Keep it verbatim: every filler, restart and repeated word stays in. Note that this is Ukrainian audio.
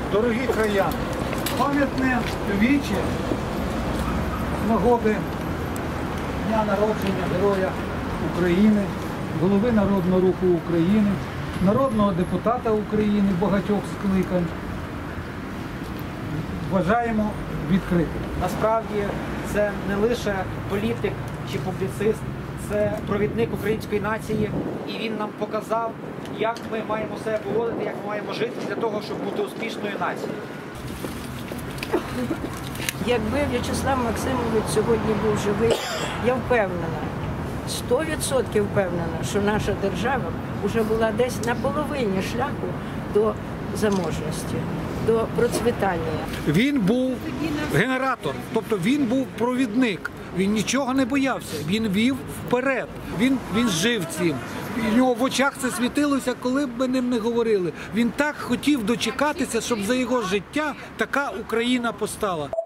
Дорогі краяни, пам'ятне віче з нагоди дня народження Героя України, голови Народного Руху України, народного депутата України багатьох скликань. Вважаємо відкритим. Насправді це не лише політик чи публіцист, це провідник української нації, і він нам показав, як ми маємо себе поводити, як ми маємо жити для того, щоб бути успішною нацією. Якби В'ячеслав Максимович сьогодні був живий, я впевнена, сто відсотків впевнена, що наша держава вже була десь на половині шляху до заможності, до процвітання. Він був генератор, тобто він був провідник. Він нічого не боявся, він вів вперед, він, він жив цим. У нього в очах це світилося, коли б ми ним не говорили. Він так хотів дочекатися, щоб за його життя така Україна постала.